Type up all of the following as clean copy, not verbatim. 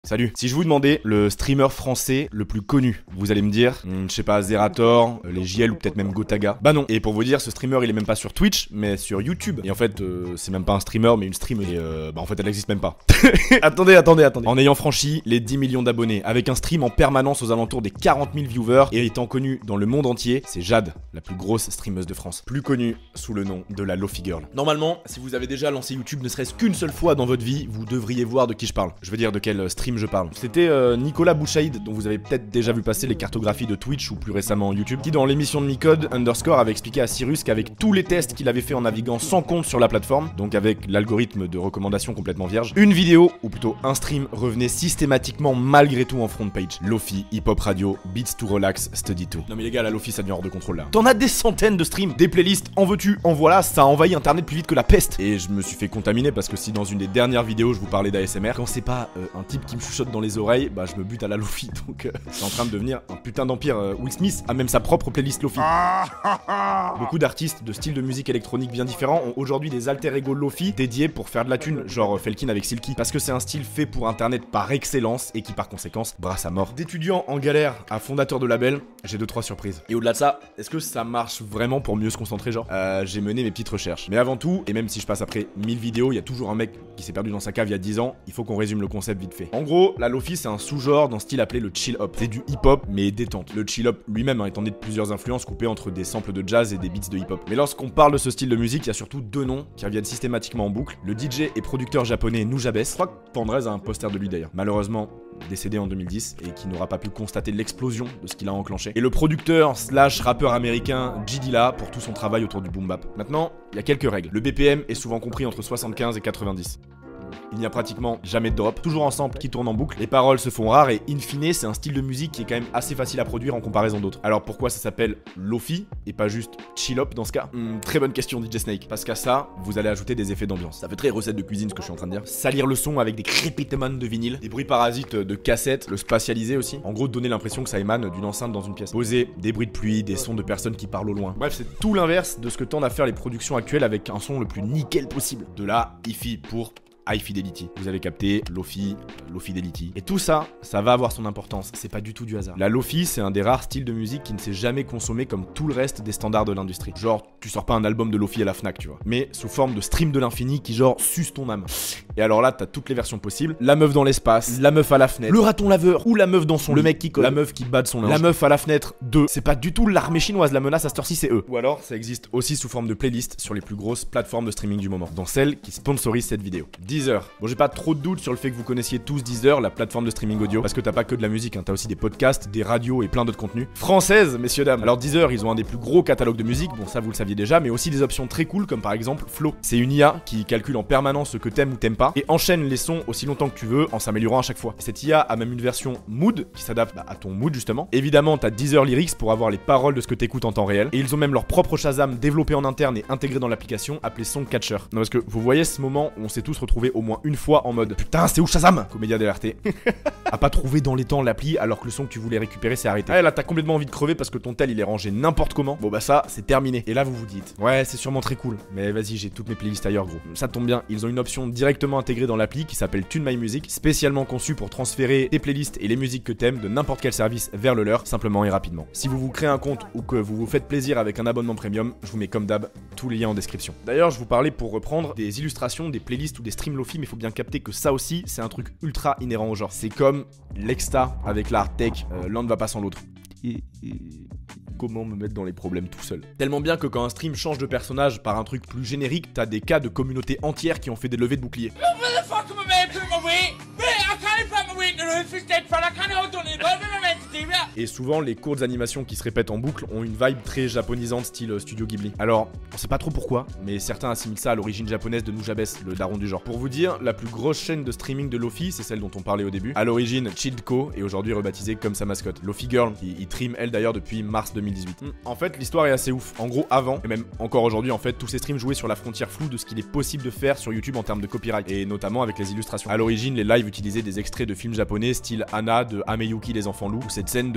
Salut. Si je vous demandais le streamer français le plus connu, vous allez me dire, je sais pas, Zerator, les JL ou peut-être même Gotaga. Bah non. Et pour vous dire, ce streamer il est même pas sur Twitch, mais sur YouTube. Et en fait, c'est même pas un streamer, mais une stream. Et en fait, elle existe même pas. Attendez. En ayant franchi les 10 millions d'abonnés, avec un stream en permanence aux alentours des 40 000 viewers et étant connue dans le monde entier, c'est Jade, la plus grosse streameuse de France. Plus connue sous le nom de la Lofi Girl. Normalement, si vous avez déjà lancé YouTube ne serait-ce qu'une seule fois dans votre vie, vous devriez voir de qui je parle. Je veux dire de quel stream je parle. C'était Nicolas Bouchaïd, dont vous avez peut-être déjà vu passer les cartographies de Twitch ou plus récemment YouTube, qui dans l'émission de Micode Underscore avait expliqué à Cyrus qu'avec tous les tests qu'il avait fait en naviguant sans compte sur la plateforme, donc avec l'algorithme de recommandation complètement vierge, une vidéo, ou plutôt un stream, revenait systématiquement malgré tout en front page. Lofi, Hip Hop Radio, Beats to Relax, Study to. Non mais les gars, la Lofi ça devient hors de contrôle là. T'en as des centaines de streams, des playlists, en veux-tu, en voilà, ça a envahi internet plus vite que la peste. Et je me suis fait contaminer parce que si dans une des dernières vidéos je vous parlais d'ASMR, quand c'est pas un type qui me chuchote dans les oreilles, bah je me bute à la Lofi, donc c'est en train de devenir un putain d'empire. Will Smith a même sa propre playlist Lofi. Beaucoup d'artistes de styles de musique électronique bien différents ont aujourd'hui des alter ego Lofi dédiés pour faire de la thune, genre Felkin avec Silky, parce que c'est un style fait pour internet par excellence et qui par conséquence brasse à mort. D'étudiants en galère à fondateur de label, j'ai 2-3 surprises. Et au-delà de ça, est-ce que ça marche vraiment pour mieux se concentrer genre j'ai mené mes petites recherches. Mais avant tout, et même si je passe après 1000 vidéos, il y a toujours un mec qui s'est perdu dans sa cave il y a 10 ans, il faut qu'on résume le concept vite fait. En gros, la Lofi c'est un sous-genre d'un style appelé le chill hop. C'est du hip-hop mais détente. Le chill hop lui-même étant né de plusieurs influences coupées entre des samples de jazz et des beats de hip-hop. Mais lorsqu'on parle de ce style de musique, il y a surtout deux noms qui reviennent systématiquement en boucle. Le DJ et producteur japonais Nujabes, je crois que Pandrez a un poster de lui d'ailleurs, malheureusement décédé en 2010 et qui n'aura pas pu constater l'explosion de ce qu'il a enclenché. Et le producteur slash rappeur américain J Dilla pour tout son travail autour du boom bap. Maintenant, il y a quelques règles. Le BPM est souvent compris entre 75 et 90. Il n'y a pratiquement jamais de drop, toujours en sample qui tourne en boucle, les paroles se font rares et in fine c'est un style de musique qui est quand même assez facile à produire en comparaison d'autres. Alors pourquoi ça s'appelle Lofi et pas juste chill up dans ce cas? Très bonne question DJ Snake, parce qu'à ça, vous allez ajouter des effets d'ambiance. Ça fait très recette de cuisine ce que je suis en train de dire. Salir le son avec des crépitements de vinyle, des bruits parasites de cassettes, le spatialiser aussi. En gros donner l'impression que ça émane d'une enceinte dans une pièce. Poser des bruits de pluie, des sons de personnes qui parlent au loin. Bref, c'est tout l'inverse de ce que tendent à faire les productions actuelles avec un son le plus nickel possible. De là, hi-fi pour High Fidelity. Vous avez capté, Lofi, Low Fidelity. Et tout ça, ça va avoir son importance, c'est pas du tout du hasard. La Lofi, c'est un des rares styles de musique qui ne s'est jamais consommé comme tout le reste des standards de l'industrie. Genre, tu sors pas un album de Lofi à la Fnac, tu vois. Mais sous forme de stream de l'infini qui genre suce ton âme. Et alors là, t'as toutes les versions possibles. La meuf dans l'espace, la meuf à la fenêtre, le raton laveur, ou la meuf dans son lit, le mec qui colle, la meuf qui bat de son linge, la meuf à la fenêtre 2. C'est pas du tout l'armée chinoise, la menace à cette heure-ci, c'est eux. Ou alors, ça existe aussi sous forme de playlist sur les plus grosses plateformes de streaming du moment, dont celle qui sponsorise cette vidéo. Deezer. Bon, j'ai pas trop de doute sur le fait que vous connaissiez tous Deezer, la plateforme de streaming audio, parce que t'as pas que de la musique, hein, t'as aussi des podcasts, des radios et plein d'autres contenus. Française, messieurs dames. Alors Deezer, ils ont un des plus gros catalogues de musique, bon ça vous le saviez déjà, mais aussi des options très cool comme par exemple Flow. C'est une IA qui calcule en permanence ce que t'aimes ou t'aimes pas et enchaîne les sons aussi longtemps que tu veux en s'améliorant à chaque fois. Et cette IA a même une version mood qui s'adapte à ton mood justement. Évidemment, t'as Deezer Lyrics pour avoir les paroles de ce que t'écoutes en temps réel. Et ils ont même leur propre Shazam développé en interne et intégré dans l'application appelé Songcatcher. Non parce que vous voyez ce moment où on s'est tous retrouvés au moins une fois en mode putain c'est où Shazam? Comédia DLRT. A pas trouvé dans les temps l'appli alors que le son que tu voulais récupérer s'est arrêté. Ah là t'as complètement envie de crever parce que ton tel il est rangé n'importe comment. Bon bah ça c'est terminé. Et là vous vous dites ouais c'est sûrement très cool mais vas-y j'ai toutes mes playlists ailleurs gros. Ça tombe bien, ils ont une option directement intégrée dans l'appli qui s'appelle Tune My Music, spécialement conçue pour transférer tes playlists et les musiques que t'aimes de n'importe quel service vers le leur, simplement et rapidement. Si vous vous créez un compte ou que vous vous faites plaisir avec un abonnement premium, je vous mets comme d'hab tous les liens en description. D'ailleurs je vous parlais pour reprendre des illustrations, des playlists ou des streams Lofi, mais faut bien capter que ça aussi c'est un truc ultra inhérent au genre. C'est comme l'exta avec l'art tech, l'un ne va pas sans l'autre. Comment me mettre dans les problèmes tout seul. Tellement bien que quand un stream change de personnage par un truc plus générique, t'as des cas de communautés entières qui ont fait des levées de boucliers. Et souvent, les courtes animations qui se répètent en boucle ont une vibe très japonisante style Studio Ghibli. Alors, on sait pas trop pourquoi, mais certains assimilent ça à l'origine japonaise de Nujabes, le daron du genre. Pour vous dire, la plus grosse chaîne de streaming de Lofi, c'est celle dont on parlait au début. À l'origine, Childco, et aujourd'hui rebaptisée comme sa mascotte. Lofi Girl, qui trim elle d'ailleurs depuis mars 2018. En fait, l'histoire est assez ouf. En gros, avant, et même encore aujourd'hui, en fait, tous ces streams jouaient sur la frontière floue de ce qu'il est possible de faire sur YouTube en termes de copyright, et notamment avec les illustrations. À l'origine, les lives utilisaient des extraits de films japonais style Anna de Ameyuki les enfants loups, ou cette scène de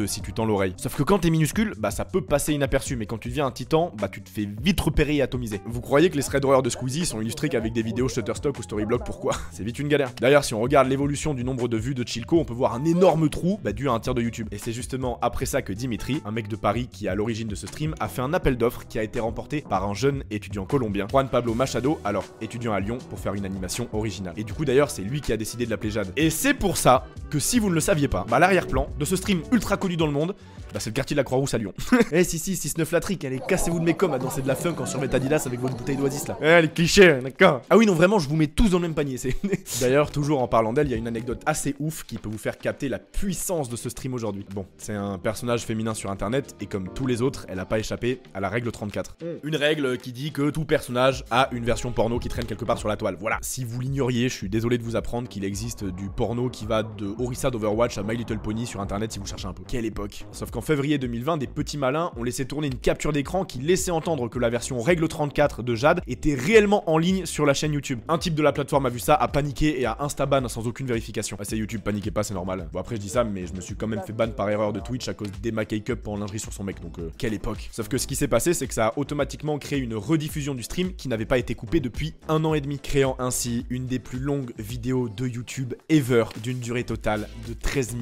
de si tu tends l'oreille. Sauf que quand t'es minuscule, bah ça peut passer inaperçu, mais quand tu deviens un titan, bah tu te fais vite repérer et atomiser. Vous croyez que les threadrunners de Squeezie sont illustrés qu'avec des vidéos Shutterstock ou Storyblog? Pourquoi? C'est vite une galère. D'ailleurs, si on regarde l'évolution du nombre de vues de Chilco, on peut voir un énorme trou dû à un tiers de YouTube. Et c'est justement après ça que Dimitri, un mec de Paris qui est à l'origine de ce stream, a fait un appel d'offres qui a été remporté par un jeune étudiant colombien, Juan Pablo Machado, alors étudiant à Lyon, pour faire une animation originale. Et du coup d'ailleurs, c'est lui qui a décidé de l'appeler Jade. Et c'est pour ça que si vous ne le saviez pas, bah l'arrière-plan de ce stream ultra connu dans le monde, bah c'est le quartier de la Croix-Rousse à Lyon. Eh si 6-9 la trick, allez cassez-vous de mes coms à danser de la funk en survêt Adidas avec votre bouteille d'Oasis là. Eh les clichés, d'accord. Ah oui non vraiment je vous mets tous dans le même panier, c'est. D'ailleurs toujours en parlant d'elle, il y a une anecdote assez ouf qui peut vous faire capter la puissance de ce stream aujourd'hui. Bon, c'est un personnage féminin sur internet et comme tous les autres, elle a pas échappé à la règle 34. Une règle qui dit que tout personnage a une version porno qui traîne quelque part sur la toile. Voilà. Si vous l'ignoriez, je suis désolé de vous apprendre qu'il existe du porno qui va de Orisa d'Overwatch à My Little Pony sur internet si vous cherchez un peu. Quelle époque. Sauf qu'en février 2020, des petits malins ont laissé tourner une capture d'écran qui laissait entendre que la version règle 34 de Jade était réellement en ligne sur la chaîne YouTube. Un type de la plateforme a vu ça, a paniqué et a instaban sans aucune vérification. Bah c'est YouTube, paniquez pas, c'est normal. Bon après je dis ça, mais je me suis quand même fait ban par erreur de Twitch à cause d'Emma Cake-up en lingerie sur son mec, donc quelle époque. Sauf que ce qui s'est passé, c'est que ça a automatiquement créé une rediffusion du stream qui n'avait pas été coupée depuis 1 an et demi, créant ainsi une des plus longues vidéos de YouTube ever, d'une durée totale de 13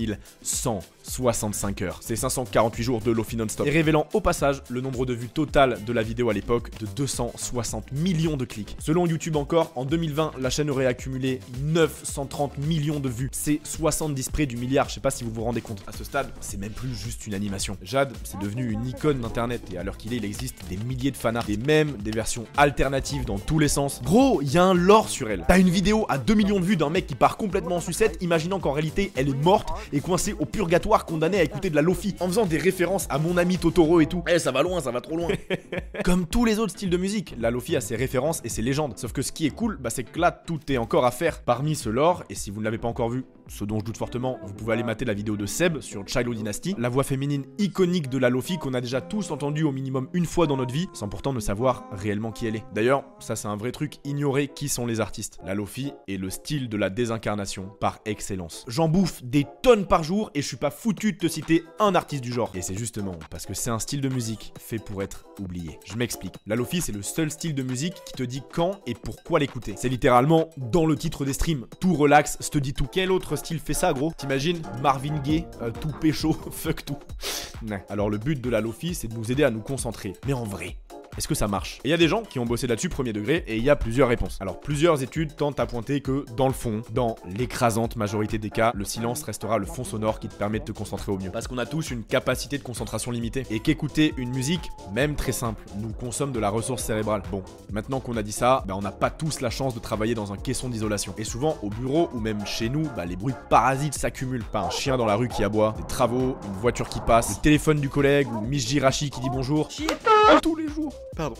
165 heures. C'est 548 jours de Lofi non-stop. Et révélant au passage le nombre de vues totales de la vidéo à l'époque de 260 millions de clics. Selon YouTube encore, en 2020, la chaîne aurait accumulé 930 millions de vues. C'est 70 près du milliard, je sais pas si vous vous rendez compte. À ce stade, c'est même plus juste une animation. Jade, c'est devenu une icône d'internet et à l'heure qu'il est, il existe des milliers de fanarts, des mèmes, des versions alternatives dans tous les sens. Gros, il y a un lore sur elle. T'as une vidéo à 2 millions de vues d'un mec qui part complètement en sucette, imaginant qu'en réalité, elle est morte et coincée au purgatoire, condamnée à écouter de la Lofi, en faisant des références à mon ami Totoro et tout. Eh, ça va loin, ça va trop loin. Comme tous les autres styles de musique, la Lofi a ses références et ses légendes. Sauf que ce qui est cool, bah c'est que là, tout est encore à faire. Parmi ce lore, et si vous ne l'avez pas encore vu, ce dont je doute fortement, vous pouvez aller mater la vidéo de Seb sur Chilo Dynasty, la voix féminine iconique de la Lofi qu'on a déjà tous entendu au minimum une fois dans notre vie, sans pourtant ne savoir réellement qui elle est. D'ailleurs, ça c'est un vrai truc, ignorer qui sont les artistes. La Lofi est le style de la désincarnation par excellence. J'en bouffe des tonnes par jour et je suis pas foutu de te citer un artiste du genre. Et c'est justement parce que c'est un style de musique fait pour être oublié. Je m'explique. La Lofi c'est le seul style de musique qui te dit quand et pourquoi l'écouter. C'est littéralement dans le titre des streams. Tout relax, je te dis tout. Quel autre style fait ça gros? T'imagines Marvin Gaye, tout pécho, fuck tout. Alors le but de la Lofi c'est de nous aider à nous concentrer. Mais en vrai, est-ce que ça marche? Et il y a des gens qui ont bossé là-dessus premier degré et il y a plusieurs réponses. Alors plusieurs études tentent à pointer que dans le fond, dans l'écrasante majorité des cas, le silence restera le fond sonore qui te permet de te concentrer au mieux. Parce qu'on a tous une capacité de concentration limitée et qu'écouter une musique, même très simple, nous consomme de la ressource cérébrale. Bon, maintenant qu'on a dit ça, on n'a pas tous la chance de travailler dans un caisson d'isolation. Et souvent au bureau ou même chez nous, les bruits parasites s'accumulent. Pas un chien dans la rue qui aboie, des travaux, une voiture qui passe, le téléphone du collègue ou Miss Jirachi qui dit bonjour. Tous les jours. Pardon.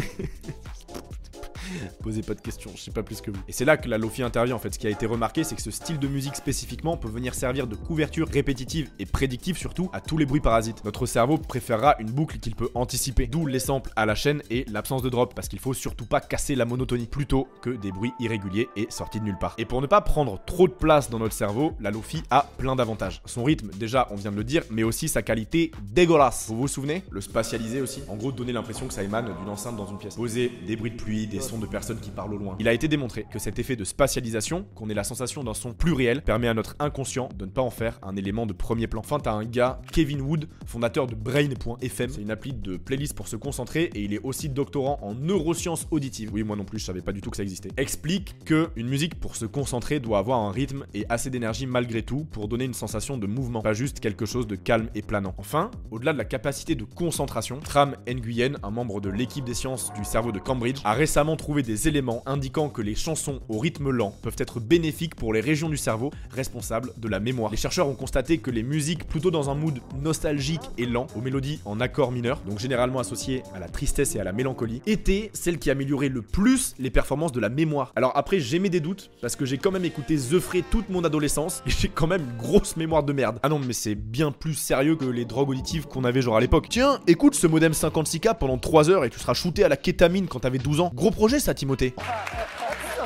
Posez pas de questions, je sais pas plus que vous. Et c'est là que la Lofi intervient en fait. Ce qui a été remarqué, c'est que ce style de musique spécifiquement peut venir servir de couverture répétitive et prédictive surtout à tous les bruits parasites. Notre cerveau préférera une boucle qu'il peut anticiper, d'où les samples à la chaîne et l'absence de drop, parce qu'il faut surtout pas casser la monotonie, plutôt que des bruits irréguliers et sortis de nulle part. Et pour ne pas prendre trop de place dans notre cerveau, la Lofi a plein d'avantages. Son rythme, déjà on vient de le dire, mais aussi sa qualité dégueulasse. Vous vous souvenez? Le spatialiser aussi. En gros, donner l'impression que ça émane d'une enceinte dans une pièce. Poser des bruits de pluie, des sons de personnes qui parlent au loin. Il a été démontré que cet effet de spatialisation, qu'on ait la sensation d'un son plus réel, permet à notre inconscient de ne pas en faire un élément de premier plan. Enfin, t'as un gars, Kevin Wood, fondateur de Brain.fm, c'est une appli de playlist pour se concentrer et il est aussi doctorant en neurosciences auditives. Oui, moi non plus, je savais pas du tout que ça existait. Explique que une musique pour se concentrer doit avoir un rythme et assez d'énergie malgré tout pour donner une sensation de mouvement, pas juste quelque chose de calme et planant. Enfin, au-delà de la capacité de concentration, Tram Nguyen, un membre de l'équipe des sciences du cerveau de Cambridge, a récemment trouvé des éléments indiquant que les chansons au rythme lent peuvent être bénéfiques pour les régions du cerveau responsables de la mémoire. Les chercheurs ont constaté que les musiques plutôt dans un mood nostalgique et lent, aux mélodies en accord mineur, donc généralement associées à la tristesse et à la mélancolie, étaient celles qui amélioraient le plus les performances de la mémoire. Alors après, j'ai mis des doutes, parce que j'ai quand même écouté The Fray toute mon adolescence, et j'ai quand même une grosse mémoire de merde. Ah non, mais c'est bien plus sérieux que les drogues auditives qu'on avait genre à l'époque. Tiens, écoute ce modem 56K pendant 3 heures et tu seras shooté à la kétamine quand t'avais 12 ans. Gros projet ça, Timothée.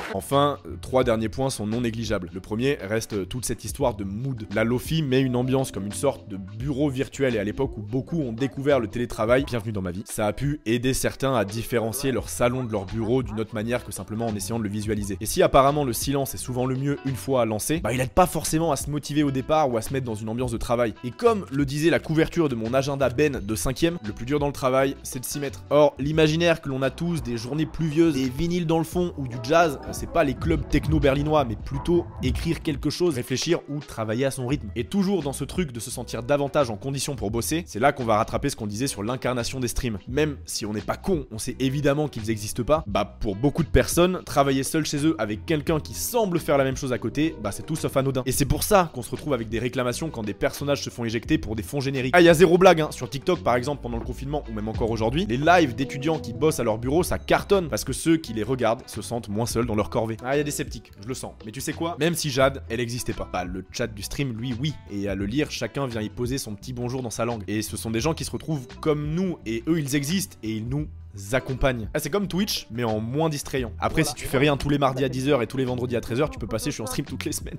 Enfin, 3 derniers points sont non négligeables. Le premier reste toute cette histoire de mood. La Lo-Fi met une ambiance comme une sorte de bureau virtuel et à l'époque où beaucoup ont découvert le télétravail, bienvenue dans ma vie, ça a pu aider certains à différencier leur salon de leur bureau d'une autre manière que simplement en essayant de le visualiser. Et si apparemment le silence est souvent le mieux une fois lancé, bah il aide pas forcément à se motiver au départ ou à se mettre dans une ambiance de travail. Et comme le disait la couverture de mon agenda Ben de 5ème, le plus dur dans le travail, c'est de s'y mettre. Or, l'imaginaire que l'on a tous des journées pluvieuses, des vinyles dans le fond ou du jazz, c'est pas les clubs techno berlinois, mais plutôt écrire quelque chose, réfléchir ou travailler à son rythme. Et toujours dans ce truc de se sentir davantage en condition pour bosser, c'est là qu'on va rattraper ce qu'on disait sur l'incarnation des streams. Même si on n'est pas con, on sait évidemment qu'ils n'existent pas, bah pour beaucoup de personnes, travailler seul chez eux avec quelqu'un qui semble faire la même chose à côté, bah c'est tout sauf anodin. Et c'est pour ça qu'on se retrouve avec des réclamations quand des personnages se font éjecter pour des fonds génériques. Ah, y a zéro blague, hein. Sur TikTok par exemple, pendant le confinement ou même encore aujourd'hui, les lives d'étudiants qui bossent à leur bureau, ça cartonne parce que ceux qui les regardent se sentent moins seuls dans leur corvée. Ah, y a des sceptiques, je le sens. Mais tu sais quoi? Même si Jade, elle existait pas. Bah, le chat du stream, lui, oui. Et à le lire, chacun vient y poser son petit bonjour dans sa langue. Et ce sont des gens qui se retrouvent comme nous, et eux, ils existent, et ils nous accompagne. Ah, c'est comme Twitch, mais en moins distrayant. Après, si tu fais rien tous les mardis à 10h et tous les vendredis à 13h, tu peux passer, je suis en stream toutes les semaines.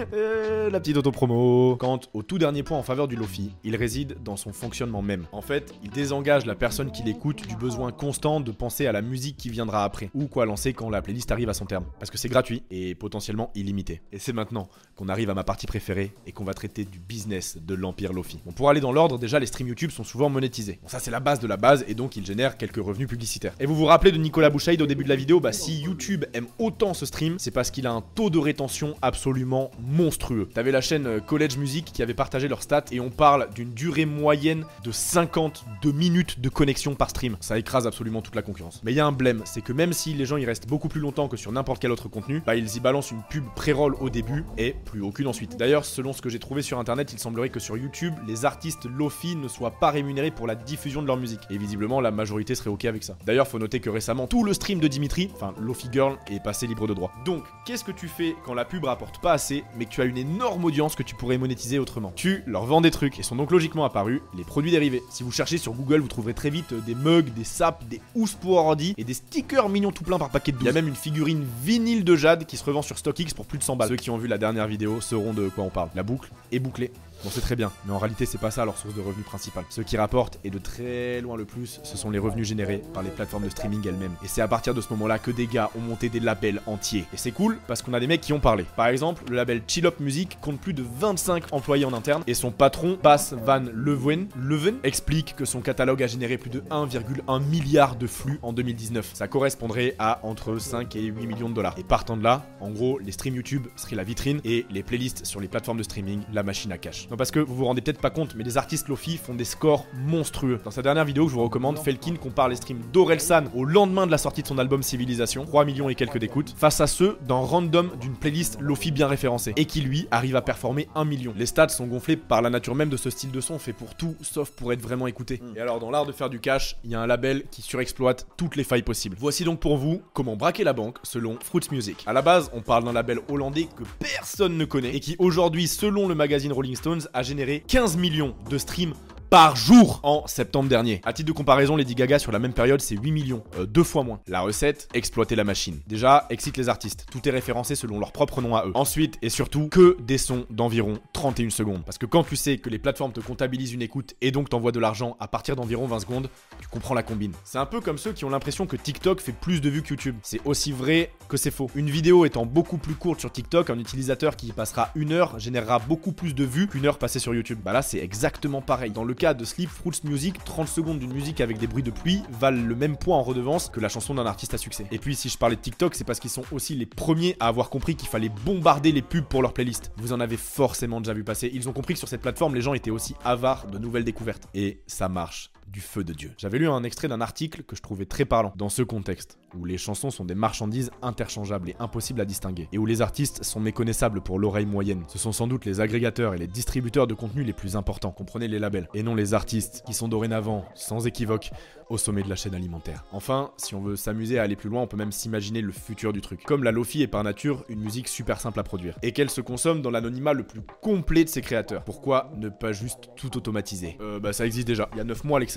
La petite auto-promo. Quant au tout dernier point en faveur du Lo-Fi, il réside dans son fonctionnement même. En fait, il désengage la personne qui l'écoute du besoin constant de penser à la musique qui viendra après, ou quoi lancer quand la playlist arrive à son terme. Parce que c'est gratuit et potentiellement illimité. Et c'est maintenant qu'on arrive à ma partie préférée et qu'on va traiter du business de l'empire Lo-Fi. Bon, pour aller dans l'ordre, déjà les streams YouTube sont souvent monétisés. Bon, ça c'est la base de la base et donc ils génèrent quelques revenus publicitaires. Et vous vous rappelez de Nicolas Bouchaïd au début de la vidéo? Bah si YouTube aime autant ce stream, c'est parce qu'il a un taux de rétention absolument monstrueux. T'avais la chaîne College Music qui avait partagé leurs stats et on parle d'une durée moyenne de 52 minutes de connexion par stream. Ça écrase absolument toute la concurrence. Mais il y a un blème, c'est que même si les gens y restent beaucoup plus longtemps que sur n'importe quel autre contenu, bah ils y balancent une pub pré-roll au début et plus aucune ensuite. D'ailleurs, selon ce que j'ai trouvé sur internet, il semblerait que sur YouTube, les artistes Lo-Fi ne soient pas rémunérés pour la diffusion de leur musique. Et visiblement, la majorité serait ok avec ça. D'ailleurs, faut noter que récemment, tout le stream de Dimitri, enfin Lo-Fi Girl, est passé libre de droit. Donc, qu'est-ce que tu fais quand la pub rapporte pas assez, mais que tu as une énorme audience que tu pourrais monétiser autrement? Tu leur vends des trucs et sont donc logiquement apparus les produits dérivés. Si vous cherchez sur Google, vous trouverez très vite des mugs, des sapes, des housses pour ordi et des stickers mignons tout plein par paquet de 12. Il y a même une figurine vinyle de Jade qui se revend sur StockX pour plus de 100 balles. Ceux qui ont vu la dernière vidéo sauront de quoi on parle. La boucle est bouclée. Bon, c'est très bien, mais en réalité c'est pas ça leur source de revenus principale. Ce qui rapporte, et de très loin le plus, ce sont les revenus générés par les plateformes de streaming elles-mêmes. Et c'est à partir de ce moment-là que des gars ont monté des labels entiers. Et c'est cool parce qu'on a des mecs qui ont parlé. Par exemple, le label Chill Up Music compte plus de 25 employés en interne et son patron, Bas Van Leuven, explique que son catalogue a généré plus de 1,1 milliard de flux en 2019. Ça correspondrait à entre 5 et 8 millions de dollars. Et partant de là, en gros, les streams YouTube seraient la vitrine et les playlists sur les plateformes de streaming, la machine à cash. Non, parce que vous vous rendez peut-être pas compte, mais les artistes Lo-Fi font des scores monstrueux. Dans sa dernière vidéo que je vous recommande, Felkin compare les streams d'Orelsan au lendemain de la sortie de son album Civilisation, 3 millions et quelques d'écoutes, face à ceux d'un random d'une playlist Lo-Fi bien référencée, et qui lui arrive à performer 1 million. Les stats sont gonflés par la nature même de ce style de son, fait pour tout, sauf pour être vraiment écouté. Et alors dans l'art de faire du cash, il y a un label qui surexploite toutes les failles possibles. Voici donc pour vous comment braquer la banque selon Fruits Music. À la base, on parle d'un label hollandais que personne ne connaît, et qui aujourd'hui, selon le magazine Rolling Stones, a généré 15 millions de streams par jour en septembre dernier. À titre de comparaison, Lady Gaga sur la même période c'est 8 millions, 2 fois moins. La recette, exploiter la machine. Déjà, excite les artistes, tout est référencé selon leur propre nom à eux. Ensuite et surtout, que des sons d'environ 31 secondes. Parce que quand tu sais que les plateformes te comptabilisent une écoute et donc t'envoient de l'argent à partir d'environ 20 secondes, tu comprends la combine. C'est un peu comme ceux qui ont l'impression que TikTok fait plus de vues que YouTube. C'est aussi vrai que c'est faux. Une vidéo étant beaucoup plus courte sur TikTok, un utilisateur qui y passera 1 heure générera beaucoup plus de vues qu'une heure passée sur YouTube. Bah là c'est exactement pareil. Dans le cas de Sleep Fruits Music, 30 secondes d'une musique avec des bruits de pluie valent le même poids en redevance que la chanson d'un artiste à succès. Et puis si je parlais de TikTok, c'est parce qu'ils sont aussi les premiers à avoir compris qu'il fallait bombarder les pubs pour leur playlist. Vous en avez forcément déjà vu passer. Ils ont compris que sur cette plateforme, les gens étaient aussi avares de nouvelles découvertes. Et ça marche du feu de Dieu. J'avais lu un extrait d'un article que je trouvais très parlant dans ce contexte, où les chansons sont des marchandises interchangeables et impossibles à distinguer, et où les artistes sont méconnaissables pour l'oreille moyenne. Ce sont sans doute les agrégateurs et les distributeurs de contenu les plus importants, comprenez les labels, et non les artistes, qui sont dorénavant, sans équivoque, au sommet de la chaîne alimentaire. Enfin, si on veut s'amuser à aller plus loin, on peut même s'imaginer le futur du truc. Comme la Lo-Fi est par nature une musique super simple à produire, et qu'elle se consomme dans l'anonymat le plus complet de ses créateurs. Pourquoi ne pas juste tout automatiser? Ça existe déjà. Il y a 9 mois, l'excellent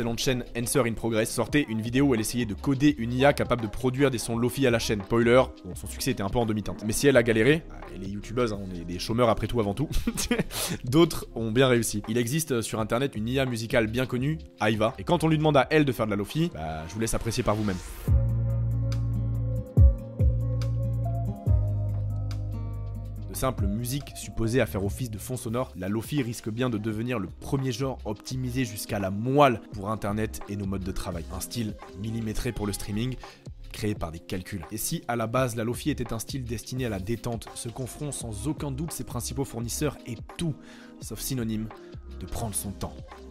l'excellente chaîne Answer in Progress sortait une vidéo où elle essayait de coder une IA capable de produire des sons lofi à la chaîne. Spoiler, bon, son succès était un peu en demi-teinte. Mais si elle a galéré, et les youtubeuses, hein, on est des chômeurs après tout avant tout, d'autres ont bien réussi. Il existe sur internet une IA musicale bien connue, Aiva, et quand on lui demande à elle de faire de la lofi, je vous laisse apprécier par vous-même. Simple musique supposée à faire office de fond sonore, la lofi risque bien de devenir le premier genre optimisé jusqu'à la moelle pour internet et nos modes de travail. Un style millimétré pour le streaming, créé par des calculs. Et si à la base la lofi était un style destiné à la détente, ce qu'offront sans aucun doute ses principaux fournisseurs est tout sauf synonyme de prendre son temps.